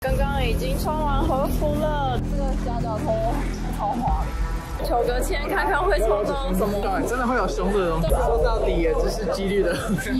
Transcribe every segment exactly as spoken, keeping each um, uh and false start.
刚刚已经穿完和服了，这个夹脚拖超滑。求个签，看看会抽到什么？ 对，真的会有凶的东西。说到底也只是几率的。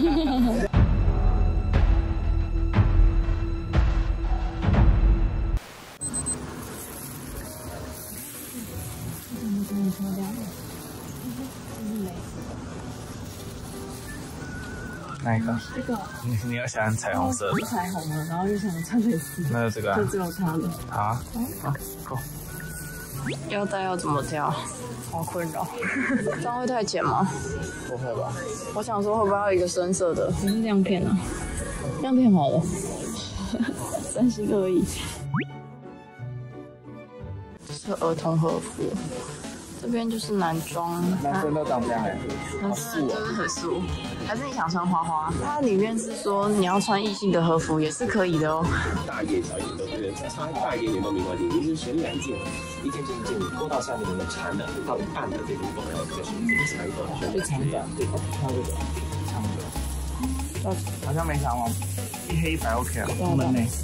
哪一个？这个。你你要喜欢彩虹色的？ 是彩虹的，然后又想穿蕾丝。 那就这个啊。 就只有它的。 好啊。好，够。 腰带要怎么挑？好困扰。这样会太浅吗？ 不会吧？ 我想说会不会要一个深色的？还是亮片啊？亮片好了。三心二意。是儿童和服。这边就是男装， 男生都长这样哎， 很素，就是很素。还是你想穿花花？它里面是说你要穿异性的和服也是可以的哦。 大一点、小一点都可以，差大一点点都没关系。你是选两件，一件这一件，你勾到下面的长的，到一半的这个地方，然后再选这个长的，选最长的，对，挑这个长的。 好像没想完，一黑一白 OK 了，我们内。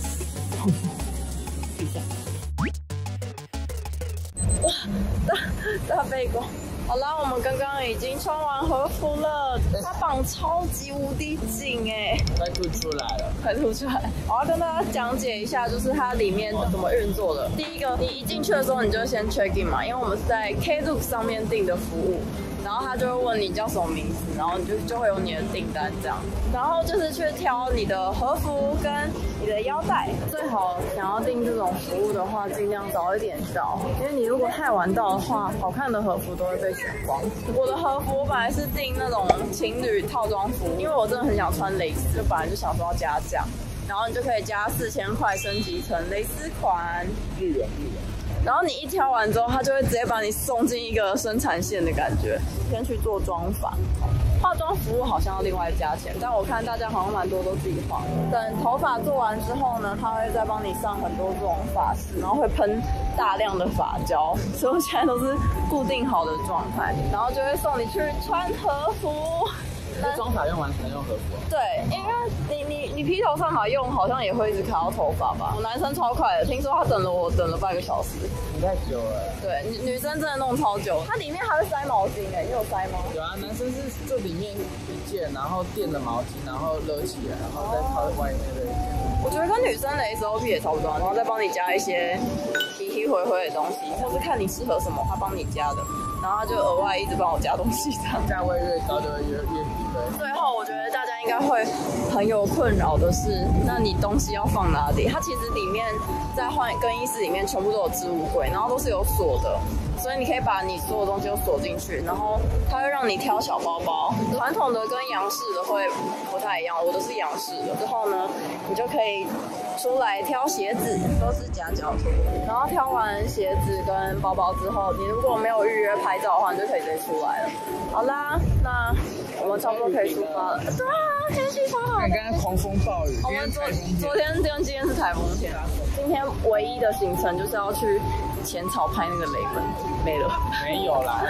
哇，大大背光。好啦，我们刚刚已经穿完和服了，它绑超级无敌紧哎， 快吐出来了， 快吐出来！我要跟大家讲解一下，就是它里面怎么运作的。第一个，你一进去的时候，你就先 check in 嘛，因为我们是在 Klook 上面订的服务。然后他就会问你叫什么名字，然后你就就会有你的订单这样。然后就是去挑你的和服跟你的腰带，最好想要订这种服务的话，尽量早一点到，因为你如果太晚到的话，好看的和服都会被选光。我的和服我本来是订那种情侣套装服，因为我真的很想穿蕾丝，就本来就想说要加价，然后你就可以加四千块升级成蕾丝款。 日元日元。 然后你一挑完之后，他就会直接把你送进一个生产线的感觉。先去做妆发，化妆服务好像要另外加钱，但我看大家好像蛮多都自己化。等头发做完之后呢，他会再帮你上很多这种发饰，然后会喷大量的发胶，所以我现在都是固定好的状态，然后就会送你去穿和服。 那妆发用完才能用和服、啊？ 对，因为你你你披头散发用好像也会一直卡到头发吧。我男生超快的，听说他等了我等了半个小时。 你太久了。 对，女女生真的弄超久。它里面还会塞毛巾哎，你有塞吗？ 有啊，男生是这里面一件，然后垫了毛巾，然后勒起来，然后再套在外面的一件。 我觉得跟女生的 S O P 也差不多，然后再帮你加一些提提回回的东西，或是看你适合什么，他帮你加的。然后他就额外一直帮我加东西，这样价位越高就会越越低对。 最后我觉得大家应该会很有困扰的是，那你东西要放哪里？它其实里面在换更衣室里面全部都有置物柜，然后都是有锁的，所以你可以把你所有东西都锁进去，然后它会让你挑小包包。传统的跟洋式的会不太一样，我的是洋式的。之后呢，你就可以出来挑鞋子，都是夹脚拖。然后挑完鞋子跟包包之后，你如果没有预约拍照的话，你就可以直接出来了。好啦，那我们差不多可以出发了。对啊，天气超好。 你刚才狂风暴雨， 我们昨昨天跟今天是台风天，今天唯一的行程就是要去浅草拍那个雷门，没了。 没有啦。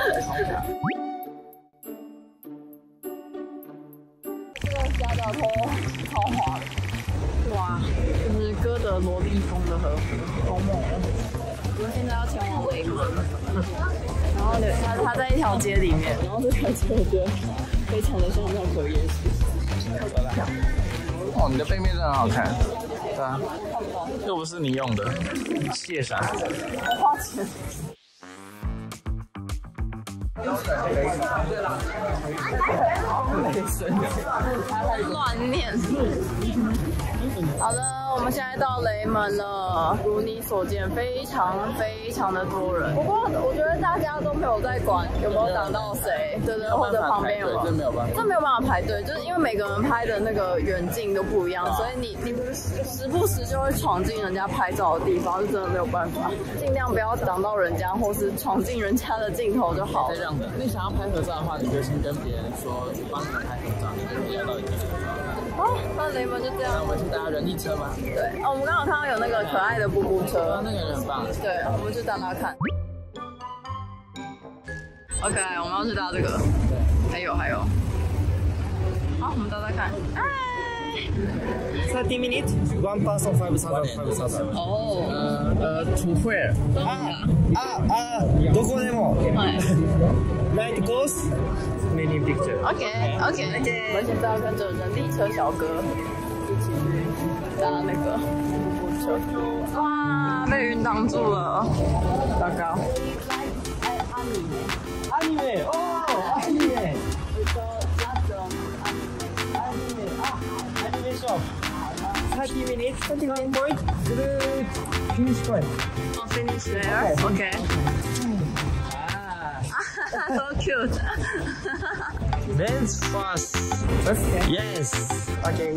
这个夹脚拖超滑的。哇，就是哥德萝莉风的和服，好猛哦！我们现在要前往雷门，然后它它在一条街里面，然后这条街我觉得非常的像绕口夜市。 哦，你的背面真的很好看，对啊，又不是你用的，谢啥？ 我花钱。乱念。好的，我们现在到雷门了，如你所见，非常非常的多人。不过我觉得大家都没有在管有没有挡到谁，对对，或者旁边有没有， 这没有办法， 这没有办法排队，就是因为每个人拍的那个远近都不一样，所以你你时不时就会闯进人家拍照的地方，就真的没有办法，尽量不要挡到人家，或是闯进人家的镜头就好了。 这样的，你想要拍合照的话，你就先跟别人说，帮你们拍合照，你就比较到底拍合照。 哦，那雷门就这样。 那我们去搭人力车吗？ 对，哦，我们刚好看到有那个可爱的布布车， 那个人很棒。 对，我们去搭搭看。OK， 我们要去搭这个。对，还有还有。好，我们搭搭看。哎， thirty minutes, one person five thousand, five thousand. 哦， 呃呃，to where？ あ、あ、あ、どこでも。 はい。 Night goes, many picture. OK OK，我们现在要跟着人力车小哥一起去搭那个瀑布车。哇，被云挡住了，糟糕。 アニメ、おー、アニメ。thirty minutes, thirty-one point, good finish point. Oh, finish there. OK. So cute. Let's fast. Okay. Yes. Okay.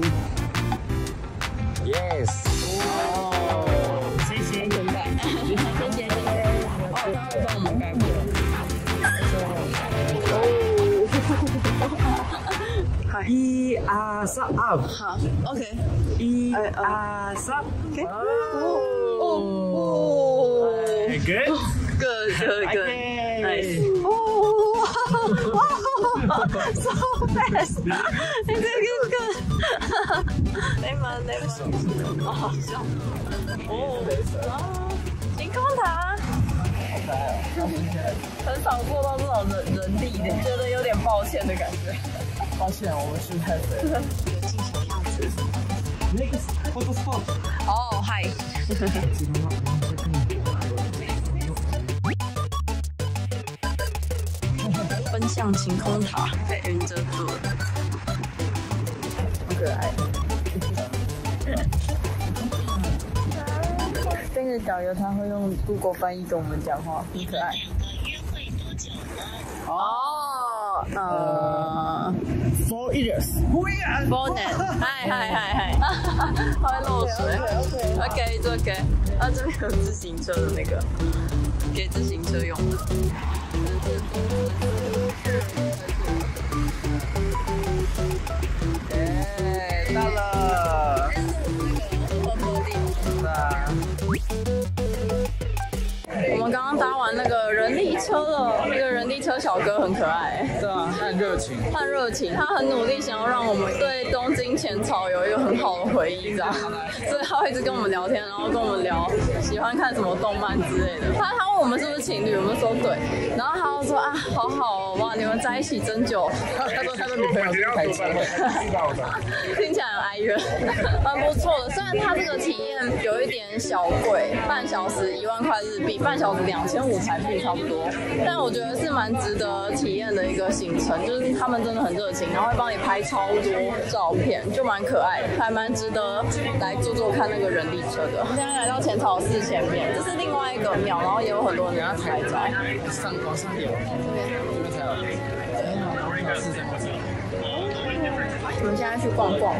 Yes. 哦，谢谢，很可爱。谢谢谢谢。哦，他会帮我们盖过。哦。 一二三 up. 好 ，OK。 一二三。Okay. 哦哦。 Good. Good, good, good. Okay. Nice. Oh, wow. So fast. Good, good, good. 你们，你们，哦，好笑。哦，啊，晴空塔。很少做到这种人人力的，觉得有点抱歉的感觉。 抱歉，我们去太肥了。 Next photo spot. 哦，嗨。奔向晴空塔，被云遮住了，好可爱。这个导游他会用 Google 翻译跟我们讲话，很可爱。哦，呃 Four years. ，bonnet，嗨嗨嗨嗨，它会漏水。OK， 这 OK。啊，这边有自行车的那个，给自行车用的。 哎，到了。是啊。 我们刚刚搭完那个人力车了，那个人力车小哥很可爱， 对啊，他很热情。 他很热情，他很努力想要让我们对东京浅草有一个很好的回忆，这样，所以他会一直跟我们聊天，然后跟我们聊喜欢看什么动漫之类的。他他问我们是不是情侣，我们说对，然后他就说啊，好好哦，哇，你们在一起真久。 他他说他的女朋友是开车， 听起来很哀怨，蛮不错的。虽然它这个体验有一点小贵，半小时一万块日币，半小时两千五台币差不多，但我觉得是蛮值得体验的一个行程。就是他们真的很热情，然后会帮你拍超多照片，就蛮可爱的，还蛮值得来坐坐看那个人力车的。现在来到浅草寺前面，这是另外一个庙，然后也有很多人在拍照。 上往上点，这边这边才有。哎，好，是这样子。 我们现在去逛逛。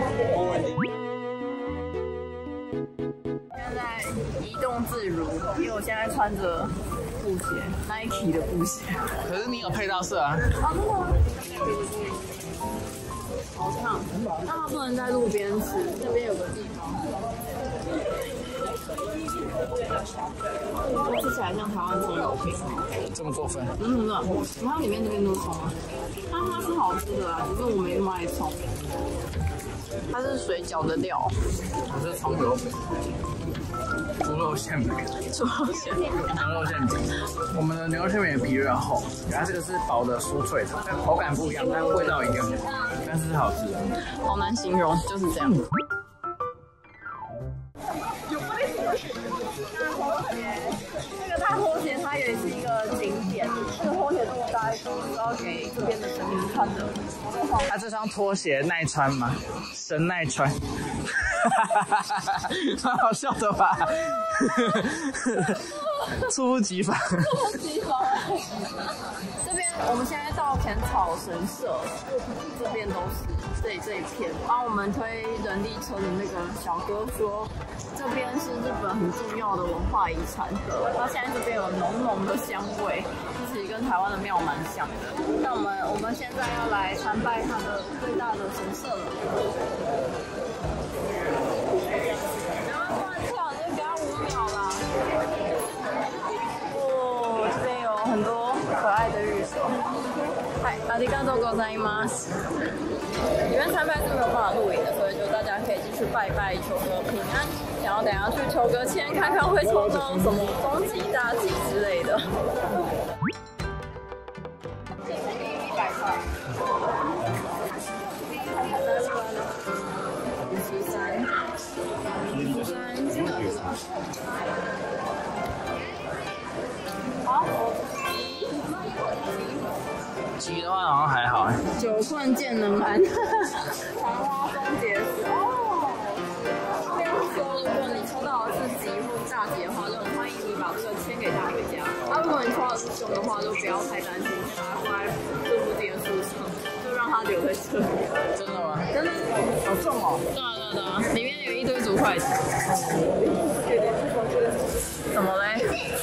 现在移动自如，因为我现在穿着布鞋 ，Nike 的布鞋。 可是你有配到色啊？ 啊，真的吗？好烫，那它不能在路边吃，这边有个地方。吃起来像台湾葱油饼， 这么过分？ 嗯，真的，你看里面这边都是葱啊，但它是好吃的啊，只是我没那么爱葱。它是水饺的料， 这是葱油饼，猪肉馅饼， 猪肉馅饼， 牛肉馅饼。我们的牛肉馅饼的皮有点厚，它这个是薄的酥脆的，但口感不一样，但味道一样，但是是好吃的。 好难形容，就是这样。这个大拖鞋它也是一个景点，这个拖鞋这么大一双是要给这边的神明看的。 它这双拖鞋耐穿吗？神耐穿，蛮好笑的吧？猝不及防。 猝不及防。这边我们现在到浅草神社，这边都是这里这一片。帮我们推人力车的那个小哥说，这边是日本很重要的文化遗产。那现在这边有浓浓的香味，其实跟台湾的庙蛮像的。那我们我们现在要来参拜它的最大的神社了。然后乱跳，就给他五秒啦。哦，这边有很多可爱的日手。嗨，拜ありがとうございます。里面参拜是没有办法录影的，所以就大家可以进去拜拜，求个平安。然后等一下去抽个签，看看会抽到什么终极大吉之类的。一百块。七三。七三，这个这个。好。 鸡的话好像还好。 九冠剑能安，昙花终结时。哦，这边说，如果你抽到的是吉或大吉的话，就很欢迎你把这个签给带回家。啊，如果你抽到的是凶的话，就不要太担心，把它放在这附近的树上，就让它留在这里。 真的吗？ 真的， 好重哦。 对啊对啊对啊，里面有一堆竹筷子。怎么嘞？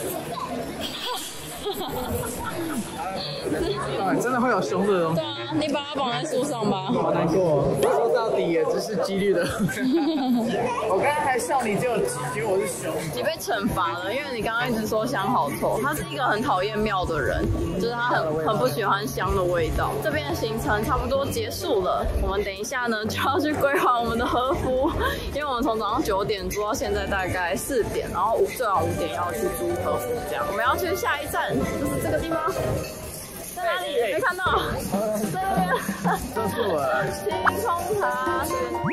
真的会有凶的东西。 对啊，你把它绑在树上吧。 好难过，说到底也只是几率的。我刚才还笑你只有几，结果我是凶。 你被惩罚了，因为你刚刚一直说香好臭。他是一个很讨厌庙的人，就是他很很不喜欢香的味道。这边的行程差不多结束了，我们等一下呢就要去规划我们的和服，因为我们从早上九点租到现在大概四点，然后五最晚五点要去租和服，这样。我们要去下一站，就是这个地方。在哪里？没看到，在那边。 这是我。 星空茶。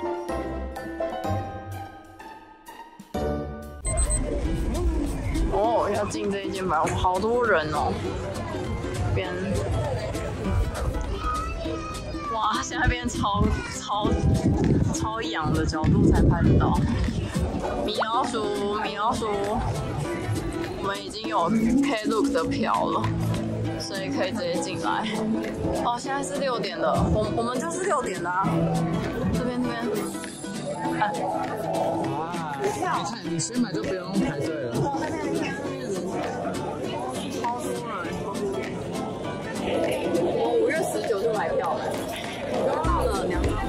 哦，要进这一间吧，好多人哦。边，哇，现在变超超超仰的角度才拍得到。米老鼠，米老鼠，我们已经有 Klook 的票了。所以可以直接进来。哦，现在是六点了，我我们就是六点的啊。这边这边，哎， 哇，你看你先买就不用排队了。 超多人，超多人。我五月十九就买票了，刚到了两张。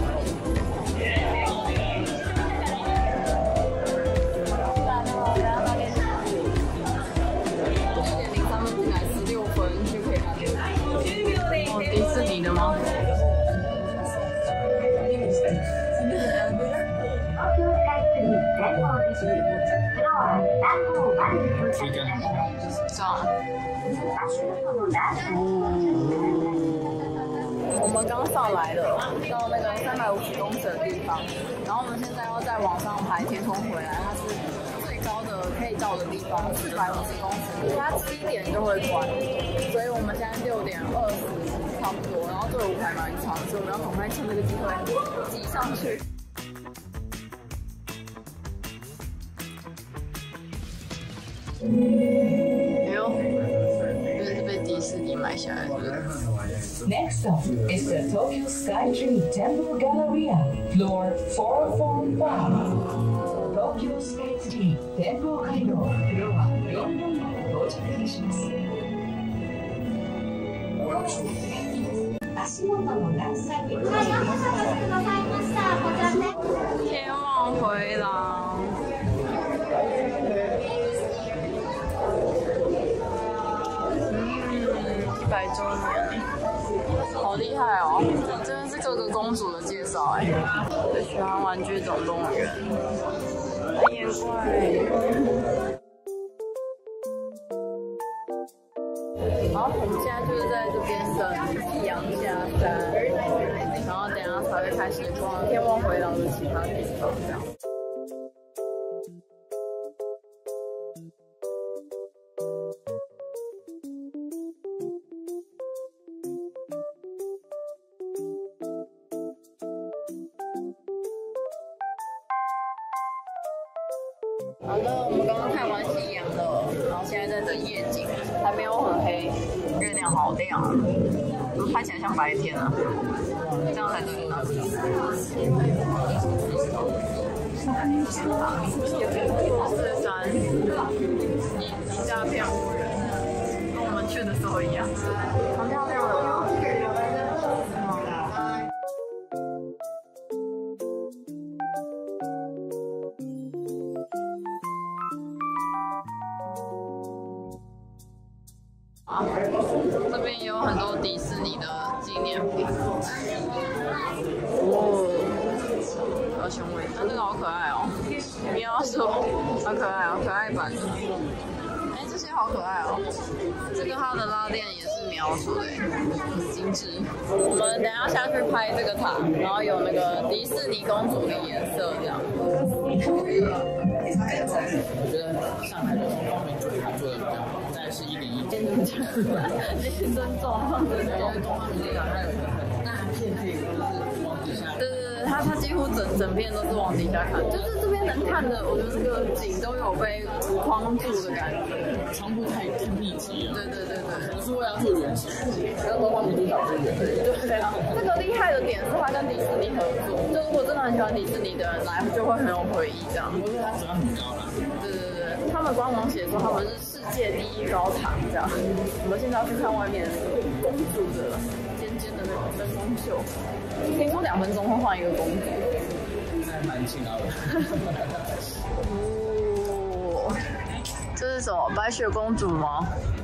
是你的吗？ 几个？ 这样。我们刚上来了，到那个三百五十公尺的地方，然后我们现在要再往上排天空回来，它是最高的可以到的地方，四百五十公尺，它七点就会关，所以我们现在六点二十差不多，然后队伍还蛮长，所以我们要赶快趁这个机会挤上去。哎呦，这是被迪士尼买下来的。 Next up is the Tokyo Skytree Temple Galleria, floor four forty-five. Tokyo Skytree Temple Kaido, floor よんよんご到着いたします。足元の段差に。はい、お待たせくださいました。こちらね。 天望回廊。一百周年，好厉害哦！这边是各个公主的介绍哎。最喜欢玩具总动员，蓝眼怪。好，我们现在就是在这边等夕阳下山，然后等一下才会开始逛天望回廊的其他地方，这样。好了，我们刚刚看完夕阳了，然后现在在等夜景，还没有很黑，月亮好亮，拍起来像白天啊，这样才对呢。四山一大片无人，跟我们去的时候一样，很漂亮的。 茶，这边也有很多迪士尼的纪念品。哦，小熊维尼，这个好可爱哦，喵鼠，好可爱哦，可爱版的。哎，这些好可爱哦，这个它的拉链也是描述的，很精致。我们等一下下去拍这个塔，然后有那个迪士尼公主的颜色这样。 我觉得上海的东方民主塔做的比较好，再是一零一。 先尊重，先尊重，对对因为东方民主塔它有一个很大片可以就是往底下。 对对对，它它几乎整整片都是往底下看，就是这边能看的，我觉得这个景都有被框住的感觉。 仓库太太密集了。 对对对对。 可能是为了做圆形，然后东方民主塔是圆的。 对啊，这个厉害的点是它跟迪士尼合作，就如果真的很喜欢迪士尼的人来，就会很有回忆这样。 不是它质量很高啦。 对对对，他们官网写说他们是世界第一高塔这样。我们现在要去看外面那个公主的尖尖的那种灯光秀，听说两分钟会换一个公主， 还蛮勤劳的。 哦，这是什么？白雪公主吗？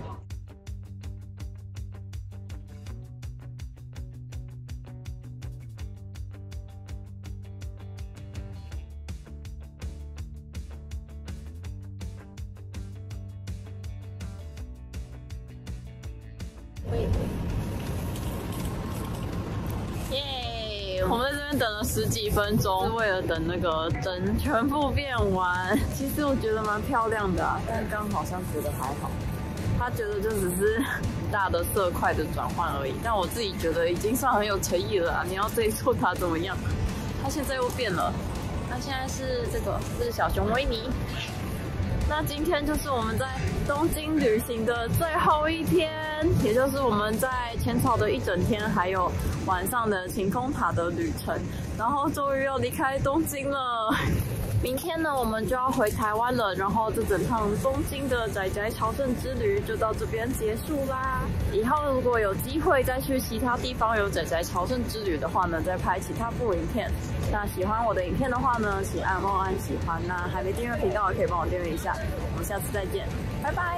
耶！我们在这边等了十几分钟，是为了等那个灯全部变完。其实我觉得蛮漂亮的啊，但刚好像觉得还好。他觉得就只是大的色块的转换而已，但我自己觉得已经算很有诚意了啊！你要这一座塔怎么样？它现在又变了，那现在是这个是小熊维尼。那今天就是我们在东京旅行的最后一天，也就是我们在浅草的一整天，还有晚上的晴空塔的旅程，然后终于要离开东京了。明天呢，我们就要回台湾了，然后这整趟东京的宅宅朝圣之旅就到这边结束啦。以后如果有机会再去其他地方有宅宅朝圣之旅的话呢，再拍其他部影片。那喜欢我的影片的话呢，请按按喜欢。那还没订阅频道，也可以帮我订阅一下。我们下次再见，拜拜。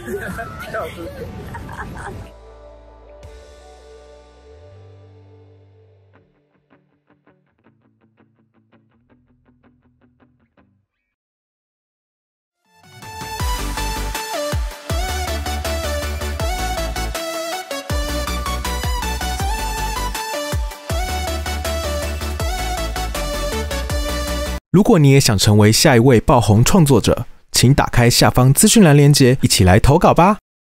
如果你也想成为下一位爆红创作者，请打开下方资讯栏链接，一起来投稿吧。